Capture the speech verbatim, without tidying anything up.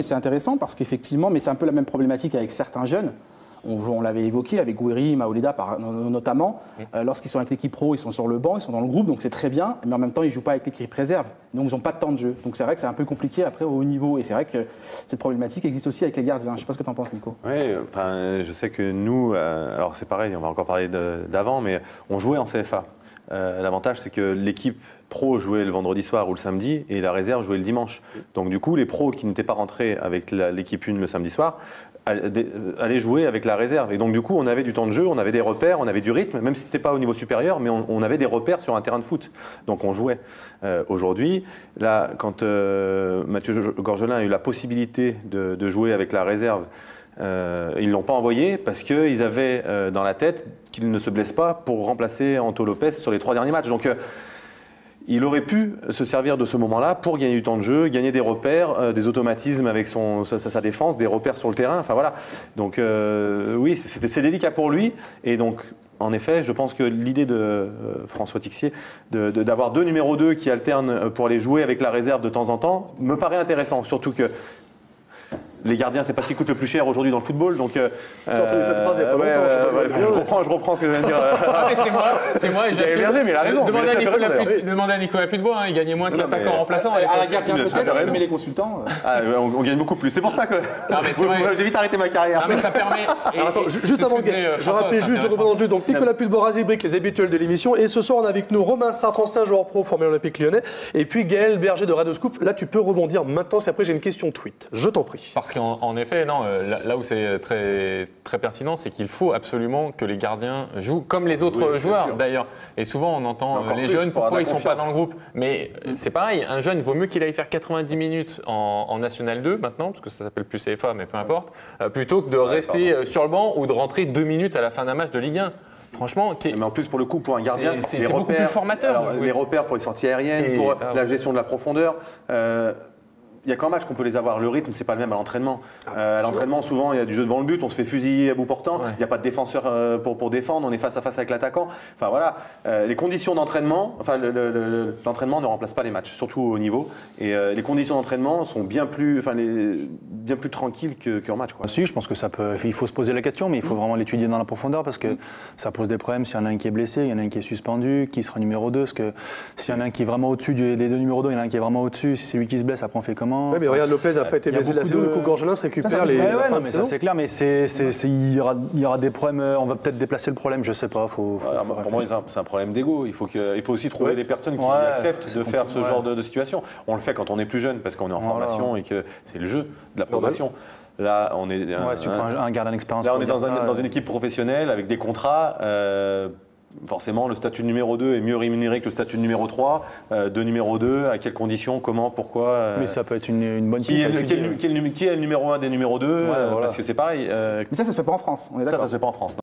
C'est intéressant parce qu'effectivement, mais c'est un peu la même problématique avec certains jeunes. On, on l'avait évoqué avec Gouiri, Maoleda par, notamment. Mmh. Euh, Lorsqu'ils sont avec l'équipe pro, ils sont sur le banc, ils sont dans le groupe, donc c'est très bien. Mais en même temps, ils ne jouent pas avec l'équipe réserve. Donc, ils n'ont pas de temps de jeu. Donc, c'est vrai que c'est un peu compliqué après au haut niveau. Et c'est vrai que cette problématique existe aussi avec les gardiens. Je ne sais pas ce que tu en penses, Nico. Oui, enfin, je sais que nous, euh, alors c'est pareil, on va encore parler d'avant, mais on jouait en C F A. Euh, L'avantage, c'est que l'équipe pro jouait le vendredi soir ou le samedi et la réserve jouait le dimanche. Donc du coup, les pros qui n'étaient pas rentrés avec l'équipe une le samedi soir allaient jouer avec la réserve. Et donc du coup, on avait du temps de jeu, on avait des repères, on avait du rythme, même si ce n'était pas au niveau supérieur, mais on, on avait des repères sur un terrain de foot. Donc on jouait. Euh, Aujourd'hui, là, quand euh, Mathieu Gorgelin a eu la possibilité de, de jouer avec la réserve, Euh, ils ne l'ont pas envoyé parce qu'ils avaient euh, dans la tête qu'il ne se blesse pas pour remplacer Anto Lopez sur les trois derniers matchs. Donc euh, il aurait pu se servir de ce moment-là pour gagner du temps de jeu, gagner des repères, euh, des automatismes avec son, sa, sa défense, des repères sur le terrain. Enfin voilà. Donc euh, oui, c'est délicat pour lui. Et donc en effet, je pense que l'idée de euh, François Tixier d'avoir de, de, deux numéros deux qui alternent pour aller jouer avec la réserve de temps en temps me paraît intéressant. Surtout que les gardiens, c'est pas ce qui coûte le plus cher aujourd'hui dans le football. Donc, euh, j'ai entendu cette phrase il y a pas ouais, longtemps. Euh, je, ouais, je, reprends, je reprends ce que je viens de dire. Ah, c'est moi, c'est moi. Et Berger, mais il a raison. Demandez à, Nicolas raison, Puy, demandez à Nicolas Puybois, hein, il gagnait moins qu'un attaquant remplaçant. À la gardien peut-être, mais les consultants. Ah, on, on gagne beaucoup plus. C'est pour ça que j'ai vite arrêté ma carrière. Non, mais ça permet. Et, Alors, attends, et, juste avant de gagner, je rappelle juste de reprendre le jeu. Donc Nicolas Puybois, Razibrick, les habituels de l'émission. Et ce soir, on a avec nous Romain Sartre, ancien joueur pro formé à l'Olympique Lyonnais. Et puis Gaël Berger de Radio Scoop. Là, tu peux rebondir maintenant. C'est après, j'ai une question tweet. Je t'en prie. Parce qu'en effet, non, là où c'est très, très pertinent, c'est qu'il faut absolument que les gardiens jouent comme les autres oui, joueurs d'ailleurs. Et souvent on entend les jeunes, pourquoi ils ne sont pas dans le groupe. Mais mmh. c'est pareil, un jeune, il vaut mieux qu'il aille faire quatre-vingt-dix minutes en, en National deux maintenant, parce que ça s'appelle plus C F A, mais peu importe, euh, plutôt que de ouais, rester pardon. sur le banc ou de rentrer deux minutes à la fin d'un match de Ligue un. Franchement, mais en plus pour le coup pour un gardien, c'est beaucoup plus formateur. Alors, les repères pour les sorties aériennes, et, pour ah, la gestion de la profondeur. Euh, Il n'y a qu'un match qu'on peut les avoir. Le rythme, c'est pas le même à l'entraînement. Euh, à l'entraînement, souvent, il y a du jeu devant le but, on se fait fusiller à bout portant. Il ouais. n'y a pas de défenseur euh, pour, pour défendre, on est face à face avec l'attaquant. Enfin voilà, euh, les conditions d'entraînement, enfin l'entraînement le, le, ne remplace pas les matchs, surtout au niveau. Et euh, les conditions d'entraînement sont bien plus, enfin les, bien plus tranquilles qu'un qu match. Quoi. Si, je pense que ça peut. Il faut se poser la question, mais il faut mmh. vraiment l'étudier dans la profondeur parce que mmh. ça pose des problèmes. S'il y en a un qui est blessé, il y en a un qui est suspendu, qui sera numéro deux. Parce que s'il y en a un qui est vraiment au-dessus des deux numéros deux, il y en a un qui est vraiment au-dessus. Si c'est lui qui se blesse, après on fait comment? Ouais, mais regarde, Lopez n'a pas été blessé de la saison, du coup Gorgelin se récupère ça, les. Ouais, ouais, non, mais ça c'est clair, mais c'est, c'est, c'est, il, y aura, il y aura des problèmes. On va peut-être déplacer le problème, je sais pas. Faut, faut, ouais, faut pour moi, c'est un problème d'ego. Il faut que, il faut aussi trouver ouais. des personnes qui ouais, acceptent de faire ce ouais. genre de, de situation. On le fait quand on est plus jeune parce qu'on est en voilà. formation et que c'est le jeu de la progression. Là, on est ouais, un, un, un gardien d'expérience. Là, on est dans, un, dans une équipe professionnelle avec des contrats. Euh, Forcément, le statut de numéro deux est mieux rémunéré que le statut de numéro trois. Euh, de numéro deux, à quelles conditions, comment, pourquoi euh, Mais ça peut être une, une bonne qui piste. Est le, qui, est le, qui, est le, qui est le numéro un des numéros deux ouais, euh, voilà. Parce que c'est pareil. Euh, Mais ça, ça se fait pas en France. On est ça, ça se fait pas en France. Non.